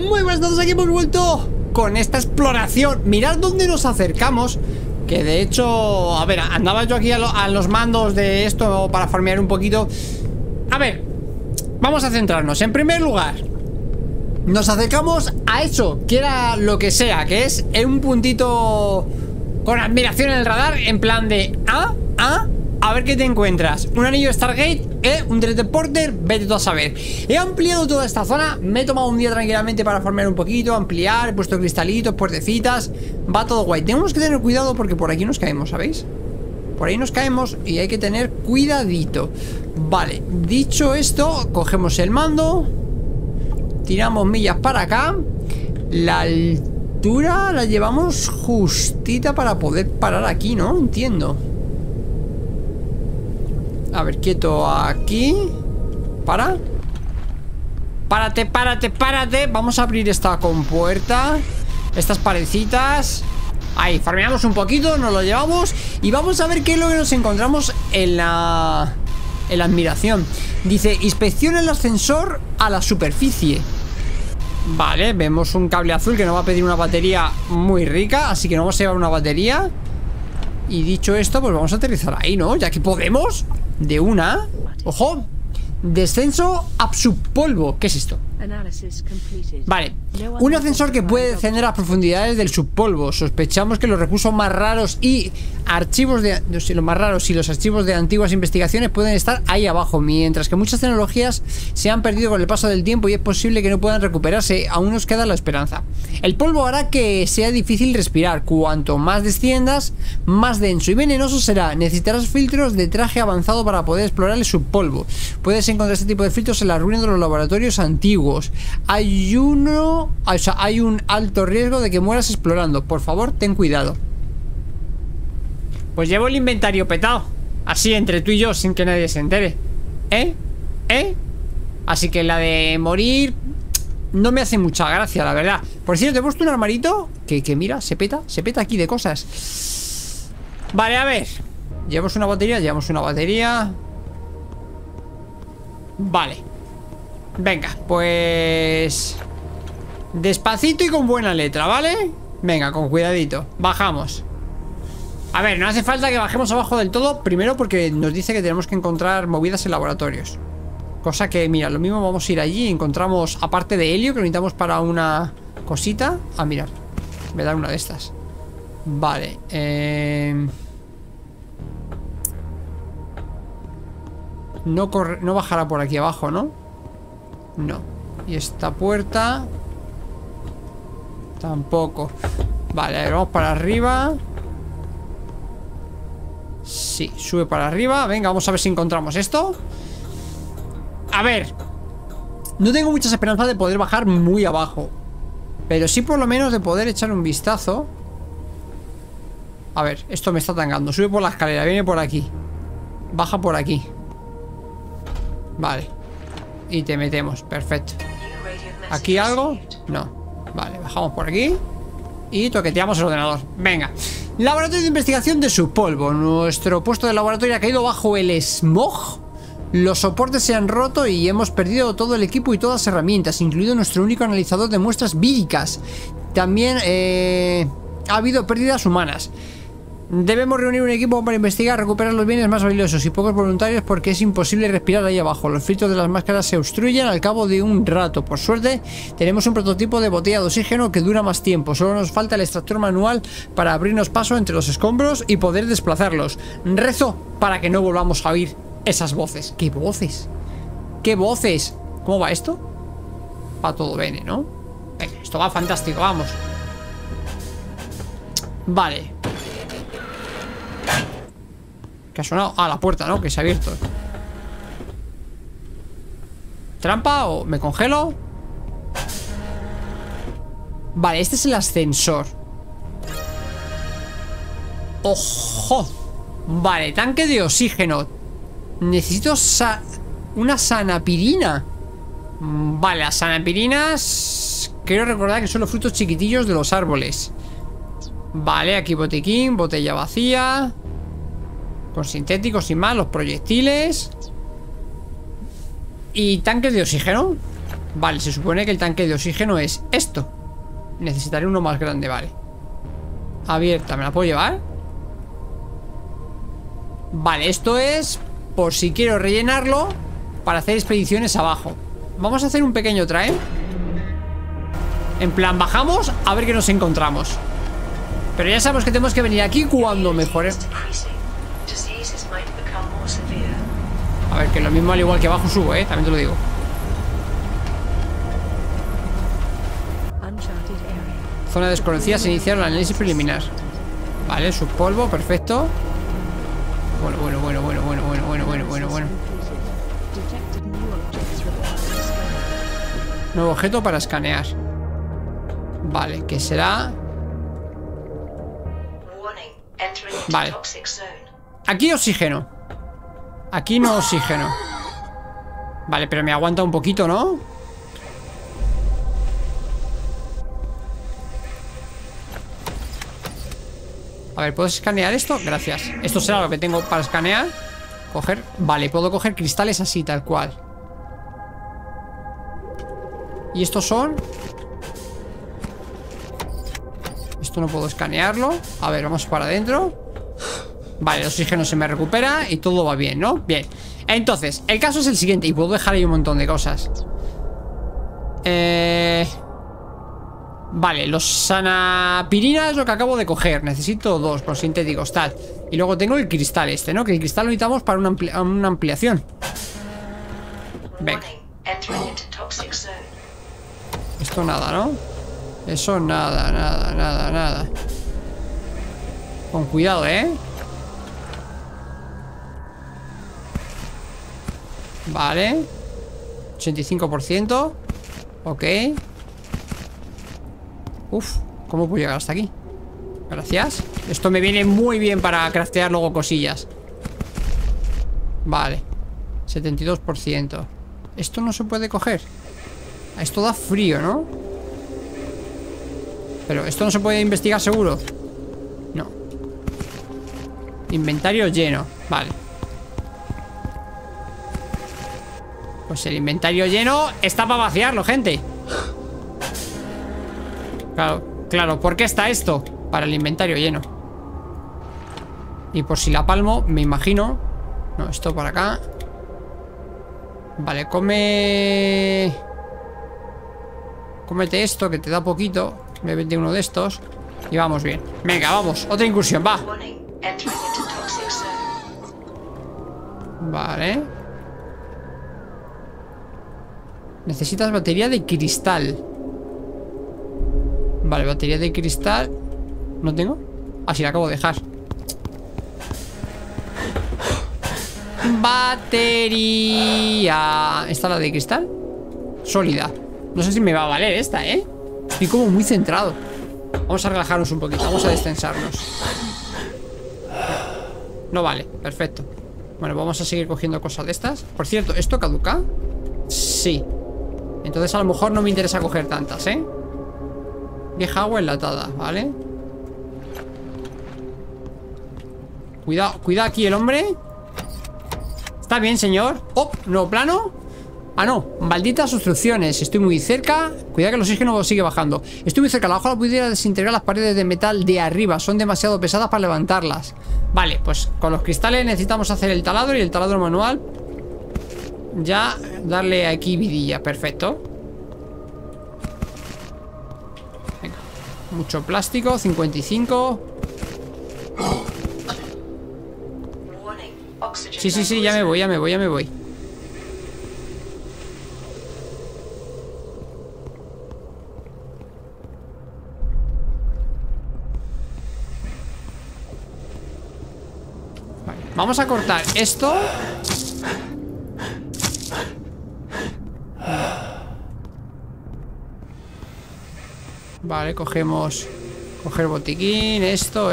Muy buenas tardes, aquí hemos vuelto con esta exploración. Mirad dónde nos acercamos. Que de hecho, a ver, andaba yo aquí a los mandos de esto para farmear un poquito. A ver, vamos a centrarnos. En primer lugar, nos acercamos a eso, que era lo que sea, que es un puntito con admiración en el radar, en plan de a ver qué te encuentras. Un anillo de Stargate, un teleporter, vete tú a saber. He ampliado toda esta zona, me he tomado un día tranquilamente para farmear un poquito, ampliar, he puesto cristalitos, puertecitas. Va todo guay. Tenemos que tener cuidado porque por aquí nos caemos, ¿sabéis? Por ahí nos caemos y hay que tener cuidadito. Vale, dicho esto, cogemos el mando, tiramos millas para acá. La altura la llevamos justita para poder parar aquí, ¿no? Entiendo. A ver, quieto aquí. Para. Párate, párate, párate. Vamos a abrir esta compuerta. Estas paredcitas. Ahí, farmeamos un poquito, nos lo llevamos. Y vamos a ver qué es lo que nos encontramos en la admiración. Dice, inspecciona el ascensor a la superficie. Vale, vemos un cable azul que nos va a pedir una batería muy rica. Así que nos vamos a llevar una batería. Y dicho esto, pues vamos a aterrizar ahí, ¿no? Ya que podemos. De una. Ojo. Descenso a subpolvo. ¿Qué es esto? Vale. Un ascensor que puede descender a las profundidades del subpolvo. Sospechamos que los recursos más raros y archivos de... los más raros y los archivos de antiguas investigaciones pueden estar ahí abajo. Mientras que muchas tecnologías se han perdido con el paso del tiempo y es posible que no puedan recuperarse. Aún nos queda la esperanza. El polvo hará que sea difícil respirar. Cuanto más desciendas, más denso y venenoso será. Necesitarás filtros de traje avanzado para poder explorar el subpolvo. Puedes encontrar este tipo de filtros en las ruinas de los laboratorios antiguos. Hay un alto riesgo de que mueras explorando. Por favor, ten cuidado. Pues llevo el inventario petado. Así, entre tú y yo, sin que nadie se entere. Así que la de morir no me hace mucha gracia, la verdad. Por cierto, te he puesto un armarito que mira, se peta aquí de cosas. Vale, a ver. Llevamos una batería. Vale. Venga, pues... despacito y con buena letra, ¿vale? Venga, con cuidadito. Bajamos. A ver, no hace falta que bajemos abajo del todo. Primero porque nos dice que tenemos que encontrar movidas en laboratorios. Cosa que, mira, lo mismo vamos a ir allí y encontramos, aparte de helio, que lo necesitamos para una cosita. Ah, mirad, me da una de estas. Vale, no bajará por aquí abajo, ¿no? No. Y esta puerta tampoco. Vale, a ver, vamos para arriba. Sí, sube para arriba. Venga, vamos a ver si encontramos esto. A ver, no tengo muchas esperanzas de poder bajar muy abajo, pero sí por lo menos de poder echar un vistazo. A ver, esto me está tangando. Sube por la escalera, viene por aquí, baja por aquí. Vale. Y te metemos, perfecto. ¿Aquí algo? No. Vale, bajamos por aquí y toqueteamos el ordenador. Venga. Laboratorio de investigación de subpolvo. Nuestro puesto de laboratorio ha caído bajo el smog. Los soportes se han roto y hemos perdido todo el equipo y todas las herramientas, incluido nuestro único analizador de muestras víricas. También ha habido pérdidas humanas. Debemos reunir un equipo para investigar, recuperar los bienes más valiosos y pocos voluntarios porque es imposible respirar ahí abajo. Los filtros de las máscaras se obstruyen al cabo de un rato. Por suerte, tenemos un prototipo de botella de oxígeno que dura más tiempo. Solo nos falta el extractor manual para abrirnos paso entre los escombros y poder desplazarlos. Rezo para que no volvamos a oír esas voces. ¿Qué voces? ¿Qué voces? ¿Cómo va esto? Va todo bien, ¿no? Venga, esto va fantástico, vamos. Vale. ¿Qué ha sonado? Ah, la puerta, ¿no? Que se ha abierto. ¿Trampa o me congelo? Vale, este es el ascensor. ¡Ojo! Vale, tanque de oxígeno. Necesito una sanapirina. Vale, las sanapirinas quiero recordar que son los frutos chiquitillos de los árboles. Vale, aquí botiquín, botella vacía. Con sintéticos sin más, los proyectiles. Y tanques de oxígeno. Vale, se supone que el tanque de oxígeno es esto. Necesitaré uno más grande, vale. Abierta, ¿me la puedo llevar? Vale, esto es por si quiero rellenarlo para hacer expediciones abajo. Vamos a hacer un pequeño trae. En plan, bajamos a ver qué nos encontramos. Pero ya sabemos que tenemos que venir aquí cuando mejore. A ver, que lo mismo al igual que abajo subo, también te lo digo. Zona desconocida, se inicia el análisis preliminar. Vale, subpolvo, perfecto. Bueno. Nuevo objeto para escanear. Vale, ¿qué será? Vale. Aquí oxígeno. Aquí no oxígeno. Vale, pero me aguanta un poquito, ¿no? A ver, ¿puedes escanear esto? Gracias. Esto será lo que tengo para escanear. Coger, vale, puedo coger cristales así, tal cual. Y estos son... Esto no puedo escanearlo. A ver, vamos para adentro. Vale, el oxígeno se me recupera y todo va bien, ¿no? Bien. Entonces, el caso es el siguiente. Y puedo dejar ahí un montón de cosas. Vale, los sanapirina es lo que acabo de coger. Necesito 2 por sintéticos, tal. Y luego tengo el cristal este, ¿no? Que el cristal lo necesitamos para una ampliación. Venga. Esto nada, ¿no? Eso nada. Con cuidado, Vale. 85%. Ok. Uf, ¿cómo puedo llegar hasta aquí? Gracias. Esto me viene muy bien para craftear luego cosillas. Vale. 72%. Esto no se puede coger. Esto da frío, ¿no? Pero esto no se puede investigar seguro. No. Inventario lleno. Vale. Pues el inventario lleno está para vaciarlo, gente. Claro, ¿por qué está esto? Para el inventario lleno. Y por si la palmo, me imagino. No, esto por acá. Vale, cómete esto, que te da poquito. Me vende uno de estos. Y vamos bien. Venga, vamos, otra incursión, va. Vale. Necesitas batería de cristal. Vale, batería de cristal. ¿No tengo? Ah, sí, la acabo de dejar. Batería. ¿Esta la de cristal? Sólida. No sé si me va a valer esta, Estoy como muy centrado. Vamos a relajarnos un poquito. Vamos a destensarnos. No vale, perfecto. Bueno, vamos a seguir cogiendo cosas de estas. Por cierto, ¿esto caduca? Sí. Entonces a lo mejor no me interesa coger tantas, Vieja agua enlatada, ¿vale? Cuidado aquí el hombre. ¿Está bien, señor? Oh, nuevo plano. Ah, no, malditas obstrucciones. Estoy muy cerca. Cuidado que el oxígeno sigue bajando. Estoy muy cerca, la hoja pudiera desintegrar las paredes de metal de arriba. Son demasiado pesadas para levantarlas. Vale, pues con los cristales necesitamos hacer el taladro. Y el taladro manual ya darle aquí vidilla, perfecto. Venga, mucho plástico, 55. Sí, ya me voy. Vale, vamos a cortar esto. Vale, cogemos. Coger botiquín, esto.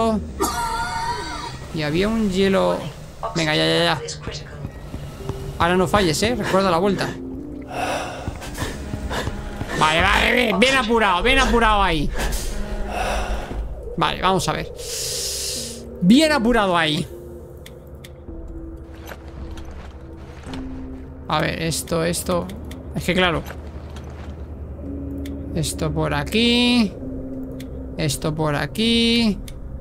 Y había un hielo. Venga, ya. Ahora no falles, recuerda la vuelta. Vale, bien apurado ahí. Vale, vamos a ver. Bien apurado ahí. A ver, esto. Es que claro, Esto por aquí. Esto por aquí.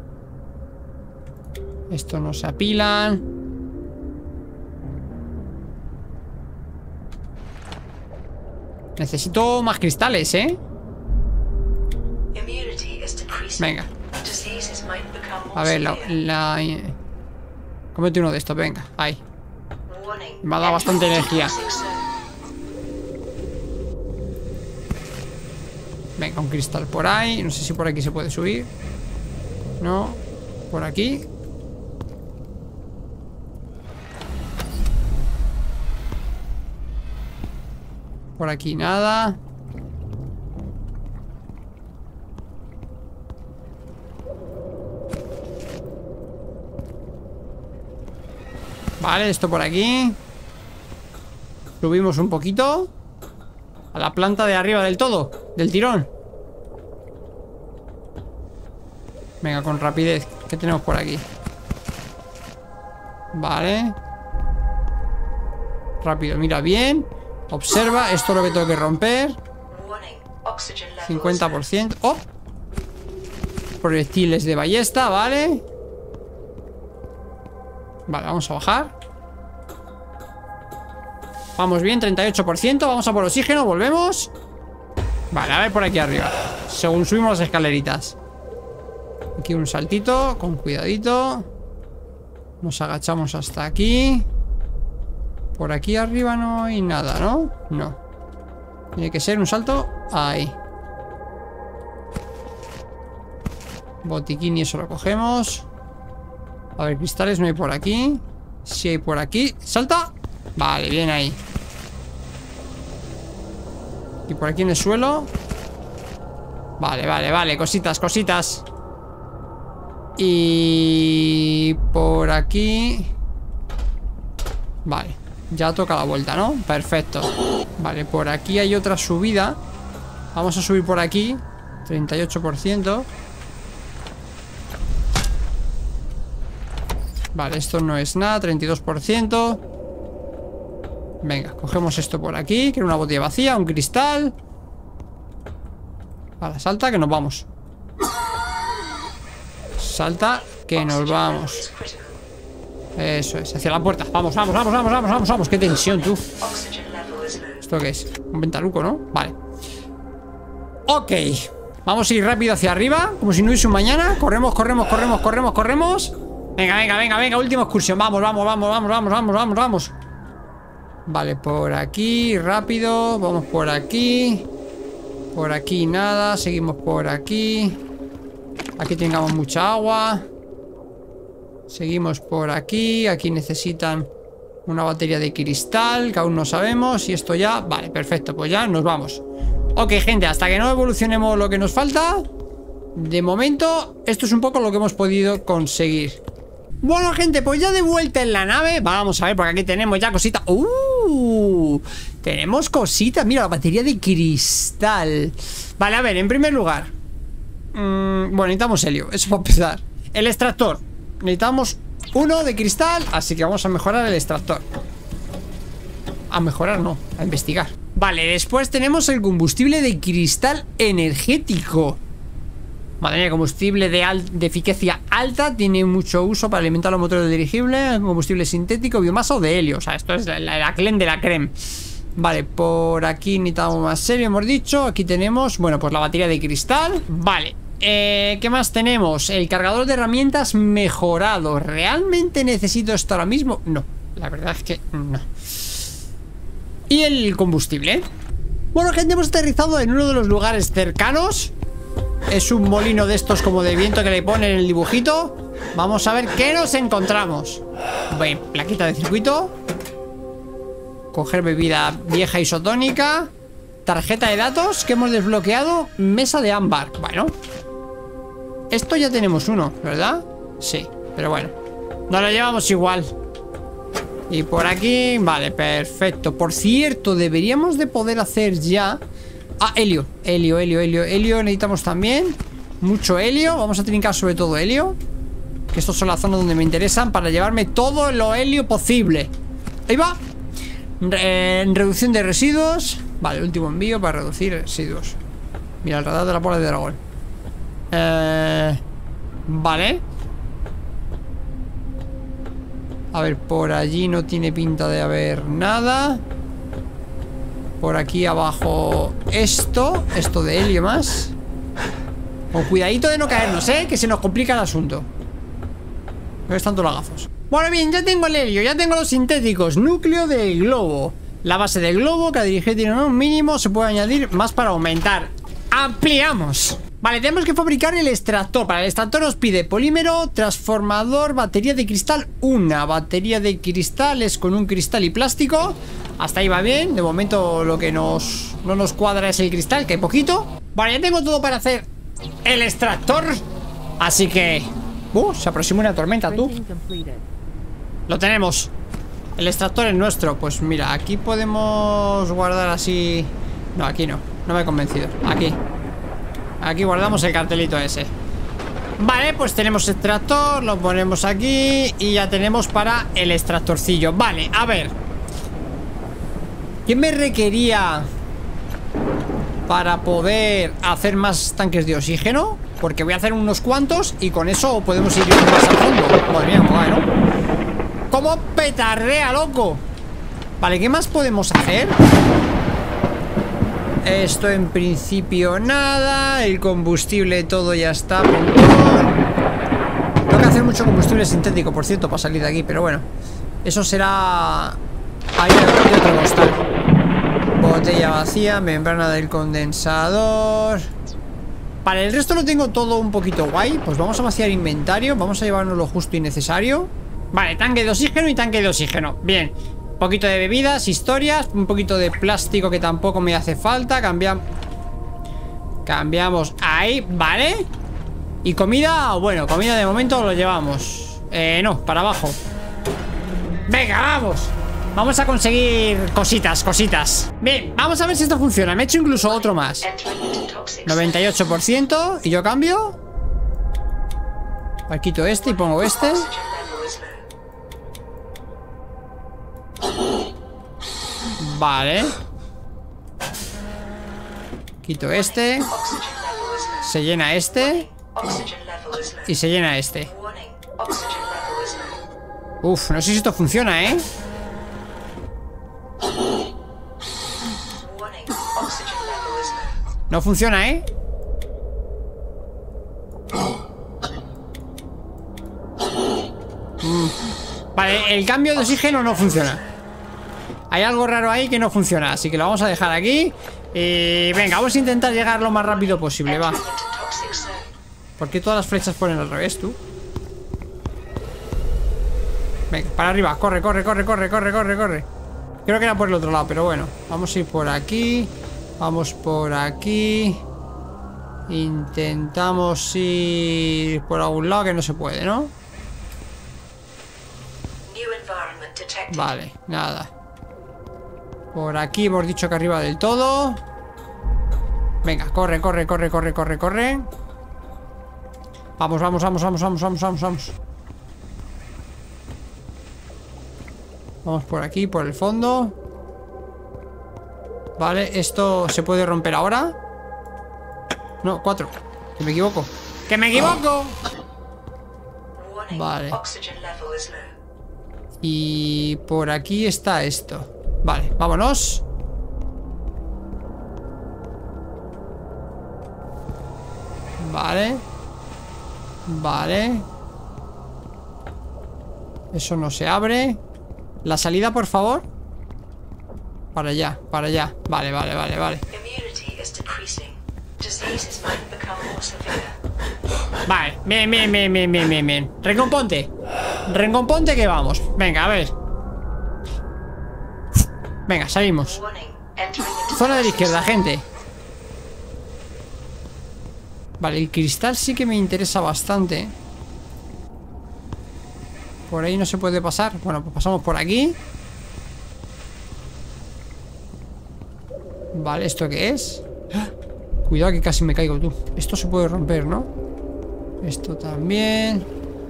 Esto no se apilan. Necesito más cristales, ¿eh? Venga. A ver, cómete uno de estos, venga. Ahí. Me ha dado bastante energía. Venga, un cristal por ahí. No sé si por aquí se puede subir. No. Por aquí. Por aquí nada. Vale, esto por aquí. Subimos un poquito a la planta de arriba del todo, del tirón. Venga, con rapidez. ¿Qué tenemos por aquí? Vale. Rápido, mira bien. Observa, esto es lo que tengo que romper. 50%. ¡Oh! Proyectiles de ballesta, vale. Vale, vamos a bajar. Vamos bien, 38%. Vamos a por oxígeno, volvemos. Vale, a ver por aquí arriba. Según subimos las escaleritas. Aquí un saltito, con cuidadito. Nos agachamos hasta aquí. Por aquí arriba no hay nada, ¿no? No. Tiene que ser un salto ahí. Botiquín y eso lo cogemos. A ver, cristales no hay por aquí. Sí hay por aquí. ¡Salta! Vale, bien ahí. Y por aquí en el suelo. Vale, vale, vale. Cositas, cositas. Y por aquí. Vale. Ya toca la vuelta, ¿no? Perfecto. Vale, por aquí hay otra subida. Vamos a subir por aquí. 38%. Vale, esto no es nada. 32%. Venga, cogemos esto por aquí, que era una botella vacía, un cristal. Vale, salta que nos vamos. Salta que nos vamos. Eso es, hacia la puerta. Vamos, vamos, vamos, vamos, vamos, vamos, vamos. Qué tensión, tú. ¿Esto qué es? Un ventanuco, ¿no? Vale. Ok. Vamos a ir rápido hacia arriba, como si no hubiese un mañana. Corremos, corremos, corremos, corremos, corremos. Venga, venga, venga, venga, última excursión. Vamos, vamos, vamos, vamos, vamos, vamos, vamos, vamos. Vale, por aquí, rápido. Vamos por aquí. Por aquí nada, seguimos por aquí. Aquí tengamos mucha agua. Seguimos por aquí. Aquí necesitan una batería de cristal, que aún no sabemos. Y esto ya, vale, perfecto, pues ya nos vamos. Ok, gente, hasta que no evolucionemos lo que nos falta, de momento, esto es un poco lo que hemos podido conseguir. Bueno, gente, pues ya de vuelta en la nave. Vamos a ver, porque aquí tenemos ya cositas. Tenemos cositas. Mira, la batería de cristal. Vale, a ver, en primer lugar, bueno, necesitamos helio. Eso para empezar. El extractor. Necesitamos uno de cristal, así que vamos a mejorar el extractor. A mejorar no, a investigar. Vale, después tenemos el combustible de cristal energético. Madre mía, combustible de eficacia alta. Tiene mucho uso para alimentar los motores del dirigible. Combustible sintético, biomasa o de helio. O sea, esto es la creme de la creme. Vale, por aquí necesitamos más helio, hemos dicho. Aquí tenemos, bueno, pues la batería de cristal. Vale, ¿qué más tenemos? El cargador de herramientas mejorado. ¿Realmente necesito esto ahora mismo? No, la verdad es que no. Y el combustible. Bueno, gente, hemos aterrizado en uno de los lugares cercanos. Es un molino de estos como de viento que le ponen en el dibujito. Vamos a ver qué nos encontramos. Bien, plaquita de circuito. Coger bebida vieja isotónica. Tarjeta de datos que hemos desbloqueado. Mesa de ámbar. Bueno, esto ya tenemos uno, ¿verdad? Sí, pero bueno, nos lo llevamos igual. Y por aquí, vale, perfecto. Por cierto, deberíamos de poder hacer ya... Ah, helio, helio, helio, helio, helio. Necesitamos también mucho helio. Vamos a trincar sobre todo helio, que estos son las zonas donde me interesan, para llevarme todo lo helio posible. Ahí va. Reducción de residuos. Vale, último envío para reducir residuos. Mira, el radar de la bola de dragón. Vale. A ver, por allí no tiene pinta de haber nada. Por aquí abajo esto de helio más. Con cuidadito de no caernos, que se nos complica el asunto. No es tanto lagazos. Bueno, bien, ya tengo el helio, ya tengo los sintéticos. Núcleo del globo. La base del globo, cada dirigente tiene un mínimo. Se puede añadir más para aumentar. ¡Ampliamos! Vale, tenemos que fabricar el extractor. Para el extractor nos pide polímero, transformador, batería de cristal. Una batería de cristales con un cristal y plástico. Hasta ahí va bien. De momento lo que no nos cuadra es el cristal, que hay poquito. Vale, ya tengo todo para hacer el extractor. Así que... se aproxima una tormenta, tú. Lo tenemos. El extractor es nuestro. Pues mira, aquí podemos guardar así. No, aquí no. No me he convencido. Aquí guardamos el cartelito ese. Vale, pues tenemos extractor. Lo ponemos aquí. Y ya tenemos para el extractorcillo. Vale, a ver. ¿Qué me requería para poder hacer más tanques de oxígeno? Porque voy a hacer unos cuantos y con eso podemos ir más al fondo. Madre mía, cómo va, ¿no? ¡Cómo petardea, loco! Vale, ¿qué más podemos hacer? Esto en principio nada. El combustible todo ya está. Tengo que hacer mucho combustible sintético, por cierto, para salir de aquí. Pero bueno, eso será ahí de otro costal. Botella vacía, membrana del condensador. Vale, el resto lo tengo todo un poquito guay. Pues vamos a vaciar inventario. Vamos a llevarnos lo justo y necesario. Vale, tanque de oxígeno y tanque de oxígeno. Bien, un poquito de bebidas, historias. Un poquito de plástico que tampoco me hace falta. Cambiamos ahí, vale. ¿Y comida? Bueno, comida de momento lo llevamos. No, para abajo. Venga, vamos. Vamos a conseguir cositas. Bien, vamos a ver si esto funciona. Me he hecho incluso otro más. 98%. ¿Y yo cambio? Quito este y pongo este. Vale. Quito este. Se llena este. Y se llena este. Uf, no sé si esto funciona, No funciona, Vale, el cambio de oxígeno no funciona. Hay algo raro ahí que no funciona. Así que lo vamos a dejar aquí. Y venga, vamos a intentar llegar lo más rápido posible, va. ¿Por qué todas las flechas ponen al revés, tú? Venga, para arriba, corre. Creo que era por el otro lado, pero bueno. Vamos a ir por aquí. Vamos por aquí. Intentamos ir por algún lado, que no se puede, ¿no? Vale, nada. Por aquí hemos dicho que arriba del todo. Venga, corre. Vamos. Vamos por aquí, por el fondo. Vale, esto se puede romper ahora. No, 4. Que me equivoco. Vale. Y por aquí está esto. Vale, vámonos. Vale. Eso no se abre. La salida, por favor. Para allá. Vale. Vale, bien. Recomponte que vamos. Venga, a ver. Venga, salimos. Zona de la izquierda, gente. Vale, el cristal sí que me interesa bastante. Por ahí no se puede pasar. Bueno, pues pasamos por aquí. Vale, ¿esto qué es? ¡Ah! Cuidado que casi me caigo, tú. Esto se puede romper, ¿no? Esto también.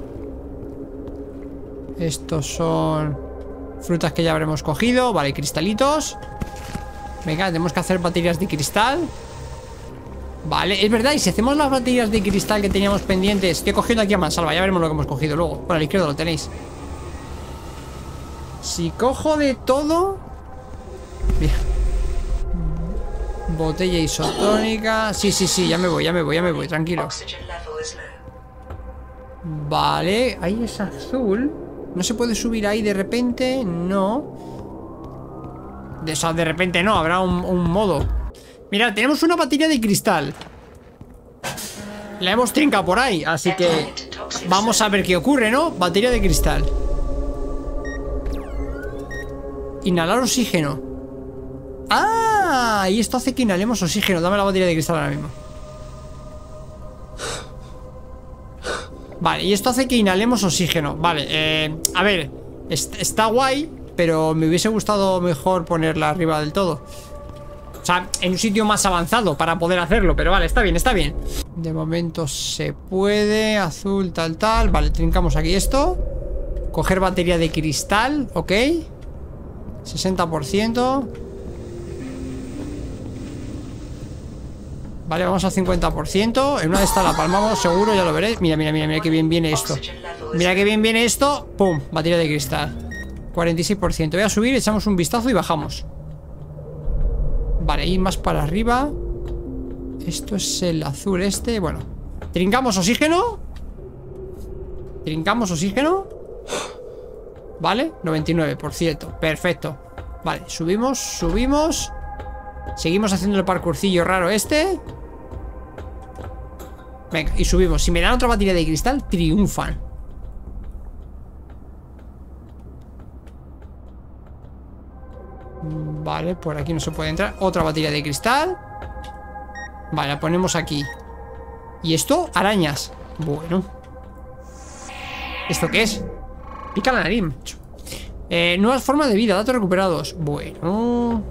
Estos son frutas que ya habremos cogido. Vale, cristalitos. Venga, tenemos que hacer baterías de cristal. Vale, es verdad. Y si hacemos las baterías de cristal que teníamos pendientes. Estoy cogiendo aquí a mansalva, ya veremos lo que hemos cogido luego. Bueno, a la izquierda lo tenéis. Si cojo de todo. Mira. Botella isotónica. Sí, ya me voy, tranquilo. Vale, ahí es azul. ¿No se puede subir ahí de repente? No. O sea, de repente no, habrá un modo. Mira, tenemos una batería de cristal. La hemos trincado por ahí, así que vamos a ver qué ocurre, ¿no? Batería de cristal. Inhalar oxígeno. ¡Ah! Y esto hace que inhalemos oxígeno. Dame la batería de cristal ahora mismo. Vale, y esto hace que inhalemos oxígeno. Vale, a ver, está guay, pero me hubiese gustado mejor ponerla arriba del todo. O sea, en un sitio más avanzado para poder hacerlo. Pero vale, está bien, está bien. De momento se puede. Azul, tal. Vale, trincamos aquí esto. Coger batería de cristal, ok. 60%. Vale, vamos al 50%. En una de estas la palmamos, seguro, ya lo veréis. Mira que bien viene esto. Mira que bien viene esto. Pum, batería de cristal. 46%. Voy a subir, echamos un vistazo y bajamos. Vale, ir más para arriba. Esto es el azul este. Bueno, trincamos oxígeno. Trincamos oxígeno. Vale, 99%. Perfecto. Vale, subimos. Seguimos haciendo el parkourcillo raro este. Venga, y subimos. Si me dan otra batería de cristal, triunfan. Vale, por aquí no se puede entrar. Otra batería de cristal. Vale, la ponemos aquí. ¿Y esto? Arañas. Bueno. ¿Esto qué es? Pica la nariz. Nuevas formas de vida, datos recuperados. Bueno.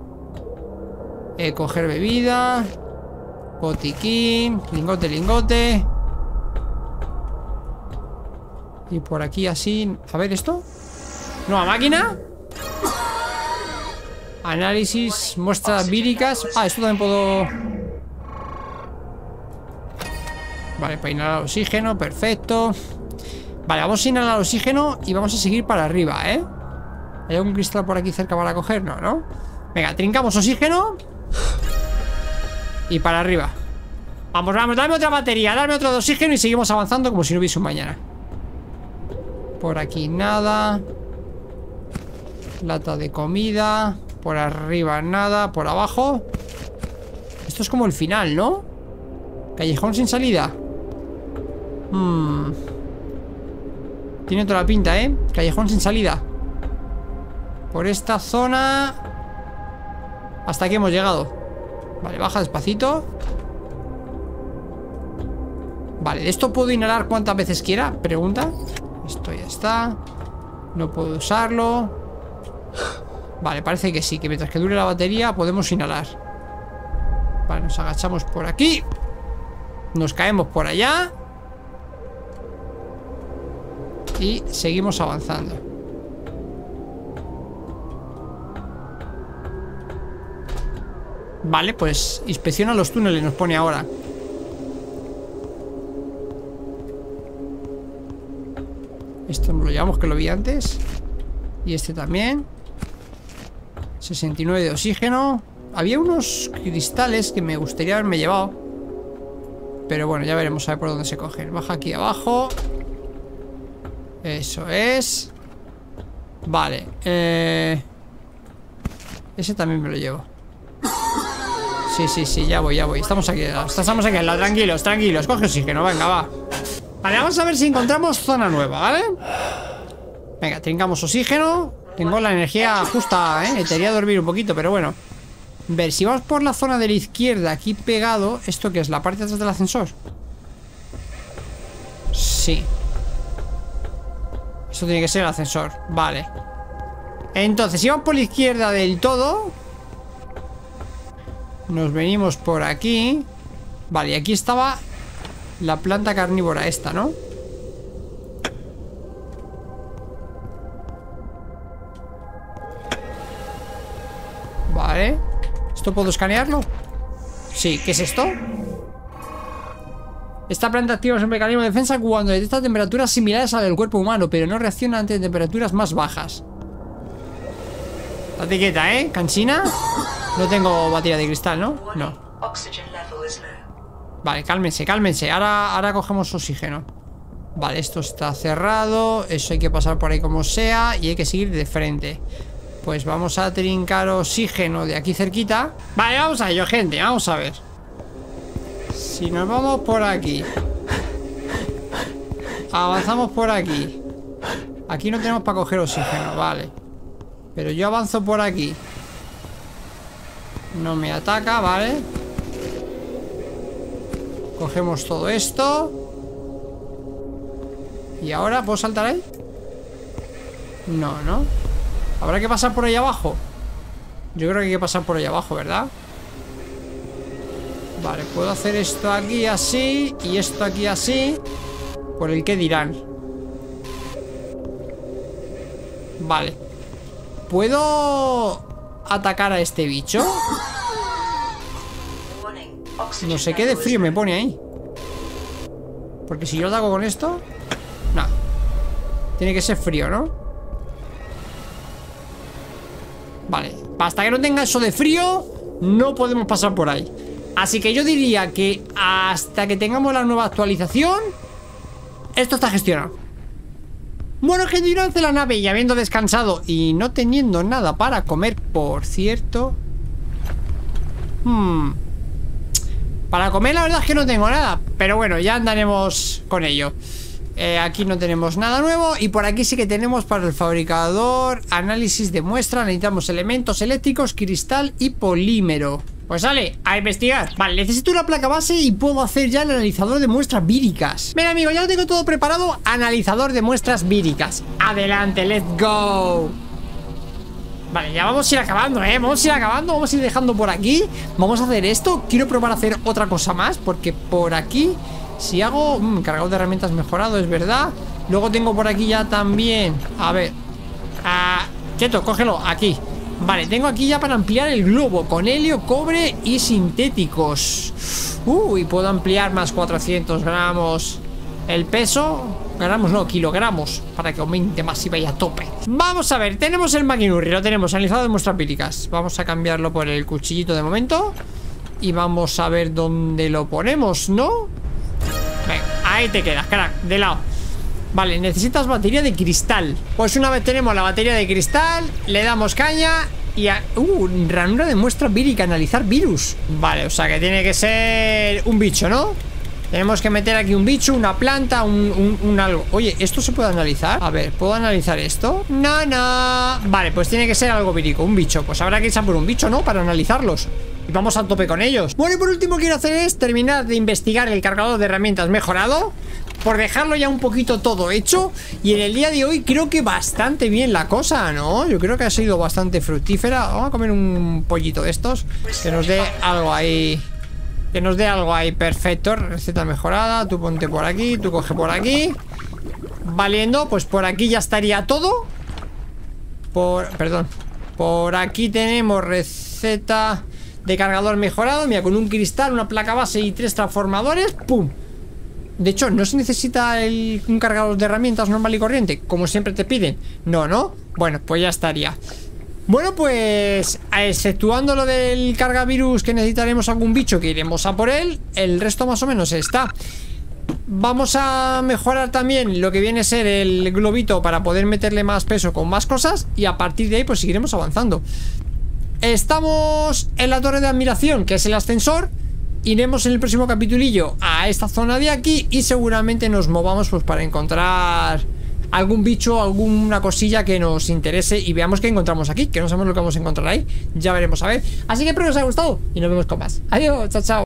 Coger bebida. Botiquín. Lingote. Y por aquí así. A ver, ¿esto? Nueva máquina. Análisis, muestras víricas. Ah, esto también puedo. Vale, para inhalar oxígeno, perfecto. Vale, vamos a inhalar oxígeno y vamos a seguir para arriba, ¿eh? ¿Hay algún cristal por aquí cerca para coger? No, ¿no? Venga, trincamos oxígeno. Y para arriba. Vamos, dame otra batería, dame otro de oxígeno y seguimos avanzando como si no hubiese un mañana. Por aquí nada. Lata de comida. Por arriba nada, por abajo. Esto es como el final, ¿no? Callejón sin salida. Tiene toda la pinta, ¿eh? Callejón sin salida. Por esta zona. Hasta aquí hemos llegado. Vale, baja despacito. Vale, ¿de esto puedo inhalar cuantas veces quiera? Pregunta. Esto ya está. No puedo usarlo. Vale, parece que sí, que mientras que dure la batería podemos inhalar. Vale, nos agachamos por aquí. Nos caemos por allá. Y seguimos avanzando. Vale, pues inspecciona los túneles, nos pone ahora. Esto nos lo llevamos, que lo vi antes. Y este también. 69 de oxígeno. Había unos cristales que me gustaría haberme llevado. Pero bueno, ya veremos a ver por dónde se cogen. Baja aquí abajo. Eso es. Vale. Ese también me lo llevo. Sí, ya voy. Estamos aquí al lado, tranquilos. Coge oxígeno, venga, va. Vale, vamos a ver si encontramos zona nueva, ¿vale? Venga, trincamos oxígeno. Tengo la energía justa, ¿eh? Te iría a dormir un poquito, pero bueno. Ver, si vamos por la zona de la izquierda, aquí pegado. ¿Esto qué es? ¿La parte de atrás del ascensor? Sí. Esto tiene que ser el ascensor, vale. Entonces, si vamos por la izquierda del todo, nos venimos por aquí. Vale, y aquí estaba la planta carnívora esta, ¿no? Vale. ¿Esto puedo escanearlo? Sí, ¿qué es esto? Esta planta activa es un mecanismo de defensa cuando detecta temperaturas similares a la del cuerpo humano, pero no reacciona ante temperaturas más bajas. Date quieta, canchina. No tengo batería de cristal, ¿no? No. Vale, cálmense, cálmense. Ahora cogemos oxígeno. Vale, esto está cerrado. Eso hay que pasar por ahí como sea. Y hay que seguir de frente. Pues vamos a trincar oxígeno de aquí cerquita. Vale, vamos a ello, gente, vamos a ver. Si nos vamos por aquí, avanzamos por aquí. Aquí no tenemos para coger oxígeno, vale. Pero yo avanzo por aquí. No me ataca, vale. Cogemos todo esto. ¿Y ahora puedo saltar ahí? No, ¿no? ¿Habrá que pasar por ahí abajo? Yo creo que hay que pasar por ahí abajo, ¿verdad? Vale, puedo hacer esto aquí así y esto aquí así. Por el que dirán. Vale. ¿Puedo atacar a este bicho? No sé qué de frío me pone ahí. Porque si yo ataco con esto... No. Tiene que ser frío, ¿no? Vale. Hasta que no tenga eso de frío, no podemos pasar por ahí. Así que yo diría que hasta que tengamos la nueva actualización, esto está gestionado. Bueno, gente, yo lancé la nave y habiendo descansado y no teniendo nada para comer, por cierto. Para comer la verdad es que no tengo nada, pero bueno, ya andaremos con ello. Aquí no tenemos nada nuevo. Y por aquí sí que tenemos para el fabricador análisis de muestra. Necesitamos elementos eléctricos, cristal y polímero. Pues sale, a investigar. Vale, necesito una placa base y puedo hacer ya el analizador de muestras víricas. Mira, amigo, ya lo tengo todo preparado. Analizador de muestras víricas. Adelante, let's go. Vale, ya vamos a ir acabando, vamos a ir acabando. Vamos a ir dejando por aquí. Vamos a hacer esto. Quiero probar a hacer otra cosa más, porque por aquí, si hago... cargador de herramientas mejorado, es verdad. Luego tengo por aquí ya también... A ver... quieto, cógelo, aquí. Vale, tengo aquí ya para ampliar el globo con helio, cobre y sintéticos. Y puedo ampliar más 400 gramos el peso. Gramos no, kilogramos, para que aumente más y vaya a tope. Vamos a ver, tenemos el maquinurri, lo tenemos analizado de muestras víricas. Vamos a cambiarlo por el cuchillito de momento. Y vamos a ver dónde lo ponemos, ¿no? Venga, ahí te quedas, crack, de lado. Vale, necesitas batería de cristal. Pues una vez tenemos la batería de cristal, le damos caña y ranura de muestra vírica, analizar virus. Vale, o sea que tiene que ser un bicho, ¿no? Tenemos que meter aquí un bicho, una planta, un algo. Oye, ¿esto se puede analizar? A ver, ¿puedo analizar esto? No, no. Vale, pues tiene que ser algo vírico, un bicho. Pues habrá que irse a por un bicho, ¿no? Para analizarlos. Y vamos a tope con ellos. Bueno, y por último quiero hacer es terminar de investigar el cargador de herramientas mejorado, por dejarlo ya un poquito todo hecho. Y en el día de hoy creo que bastante bien la cosa, ¿no? Yo creo que ha sido bastante fructífera. Vamos a comer un pollito de estos, que nos dé algo ahí. Que nos dé algo ahí, perfecto. Receta mejorada, tú ponte por aquí, tú coge por aquí. Valiendo, pues por aquí ya estaría todo. Perdón. Por aquí tenemos receta de cargador mejorado. Mira, con un cristal, una placa base y 3 transformadores. ¡Pum! De hecho, no se necesita un cargador de herramientas normal y corriente, como siempre te piden. No, ¿no? Bueno, pues ya estaría. Bueno, pues exceptuando lo del cargavirus, que necesitaremos algún bicho que iremos a por él, el resto más o menos está. Vamos a mejorar también lo que viene a ser el globito para poder meterle más peso con más cosas. Y a partir de ahí pues seguiremos avanzando. Estamos en la torre de admiración, que es el ascensor. Iremos en el próximo capitulillo a esta zona de aquí y seguramente nos movamos pues para encontrar algún bicho, alguna cosilla que nos interese y veamos qué encontramos aquí, que no sabemos lo que vamos a encontrar ahí. Ya veremos a ver. Así que espero que os haya gustado y nos vemos con más. Adiós, chao, chao.